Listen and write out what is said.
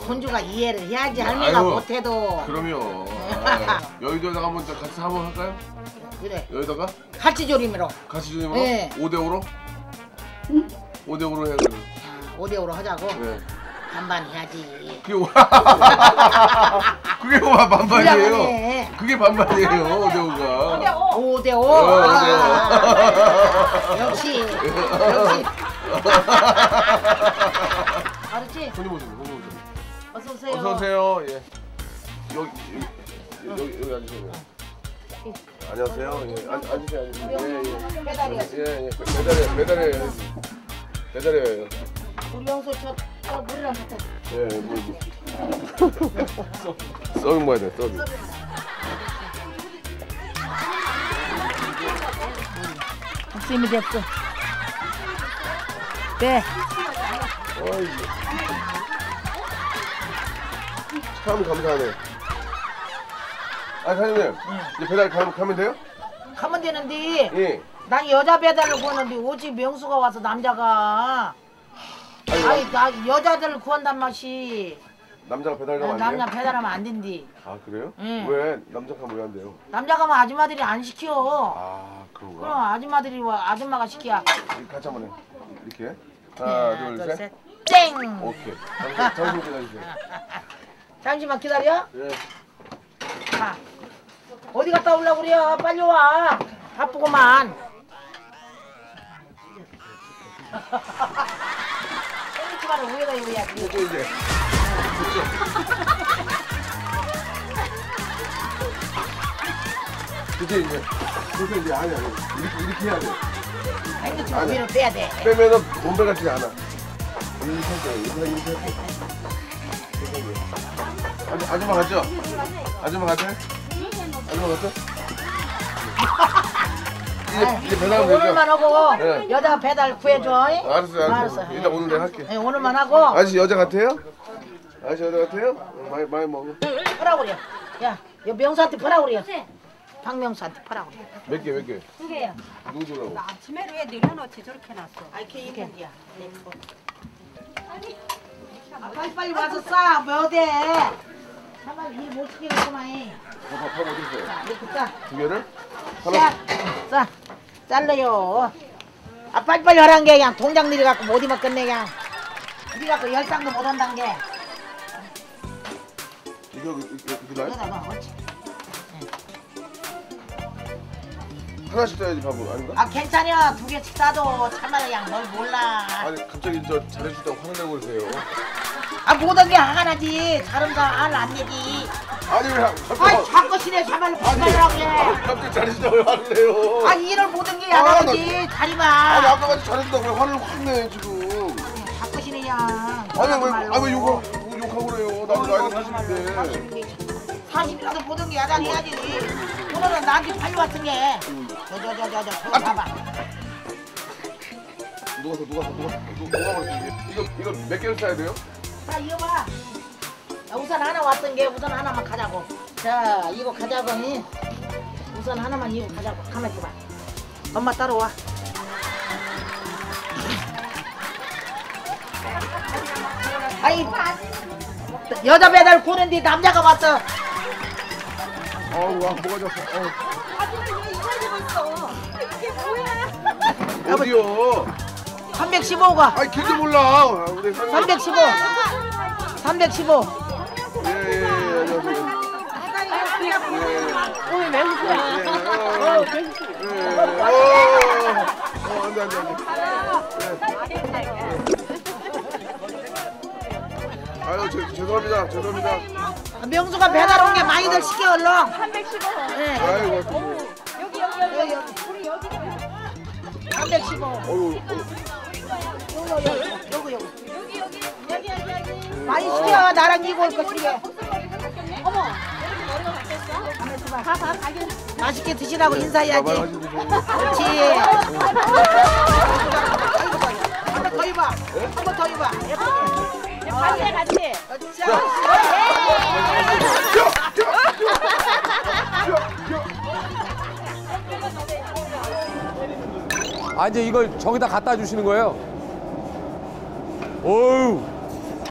손주가 이해를 해야지 할머니가 아유, 못해도. 그럼요. 여의도에다가 한번 같이 한번 할까요? 그래. 여기다가 같이 조림으로. 같이 주는 거? 네. 5대5로? 5대5로 해야 돼. 5대5로 하자고. 네. 반반 해야지. 그게 반반이에요. 그래. 그게 반반이에요. 5대5가. 5대5. 역시. 알았지? 손님 오세요. 어서 오세요. 어서 오세요. 예. 여기 앉으세요. 안녕하세요. 예. 앉으세요. 예. 배달이요. 예. 배달이에요. 우리 영수 저 물이랑 갖다 줘. 예, 썩이 뭐야 돼, 썩이. 박심이 됐어. 네. 참 감사하네. 아, 사장님. 이제 배달 가면 돼요? 가면 되는데. 예. 난 여자 배달을 구하는데 오직 명수가 와서 남자가. 아니 나 여자들을 구한단 맛이. 남자가 배달가면 안 돼요? 남자 배달하면 안 된디. 아, 그래요? 응. 왜? 남자가 왜 안 돼요? 남자 가면 아줌마들이 안 시켜. 아, 그런가? 그럼 아줌마들이 와 아줌마가 시키야. 같이 한번 해. 이렇게. 하나, 둘, 셋. 땡. 오케이. 잠시만 기다리세요. 잠시만 기다려. 예. 자, 어디 갔다 오려고 그래? 빨리 와. 바쁘구만. 샌드위치만을 위에다 입어야지. 또 이제. 그치 이제. 그래서 이제 아니 이렇게 해야 돼. 샌드위치 위로 빼야 돼. 빼면은 몸빼 같지 않아. 이렇게 할게. 아줌마 갔죠? 아줌마 갔죠? 아줌마 갔죠? 이제 배달하면 되죠? 오늘만 하고 네. 여자 배달 구해줘. 알았어요. 일단 오늘 내가 할게. 네, 오늘만 하고. 아저씨 여자 같아요? 아저씨 여자 같아요? 많이 먹어. 퍼라고 그래. 야, 여 명수한테 퍼라고 그래. 박명수한테 퍼라고 그래. 몇 개? 2개야. 누구 주라고? 아침에 왜 내려놓지 저렇게 놨어? 이렇게 이렇게야. 빨리 와서 싸. 몇 대? 정말 일못 시키겠구만. 밥 어디 있어요? 이렇게 싸. 2개를? 싸. 잘라요. 빨리빨리 하란 게 그냥 동장 내려갖고 못 입었겠네 그냥. 이리 갖고 열상도 못 한단 게. 이거 나요? 여기다 넣어. 옳지. 하나씩 써야지 밥은 아닌가? 괜찮아. 2개씩 싸도 참말 그냥 뭘 몰라. 아니 갑자기 저 잘해준다고 화를 내고 그러세요. 모든 게 화가 나지. 다른 거안 내지. 아니 왜 자꾸 시내 참말로 불만이라고 그래. 갑자기 잘해준다고 왜 화를 내요? 일을 모든 게 안 하지. 자리만. 아니 아까까지 잘해준다고 왜 화를 확 내 지금? 자꾸 시내야. 왜 욕하고 그래요? 나도 나이가 40인데. 40이라도 모든 게 야단해야지. 오늘은 나한테 팔려 왔은 게. 저거 봐봐. 누가 이거 몇 개를 사야 돼요? 자, 이거 봐. 우선 하나 왔던 게 우선 하나만 가자고. 자, 이거 가자고. 우선 하나만 이거 가자고. 가만 있어봐. 엄마 따라와. 아이, 여자 배달 구는데 남자가 왔어. 뭐가 졌어? 아줌마 왜 이사지고 있어? 이게 뭐야? 어디요? 315가. 아니 길도 몰라. 315. 315. 예, 안녕하세요. 오이 매우구나. 안돼. 아유 죄송합니다. 명수가 배달 온 게 많이들 시켜 얼른. 315. 네. 아이고. 여기. 우리 여기. 315. 어유. 여기. 많이 시켜. 나랑 이거 올 거 시켜. 어머. 이렇게 머리가 바뀌었어? 가. 맛있게 드시라고 인사해야지. 그렇지. 한 번 더 입어. 한 번 더 입어. 같이. 이제 이걸 저기다 갖다 주시는 거예요? 어우.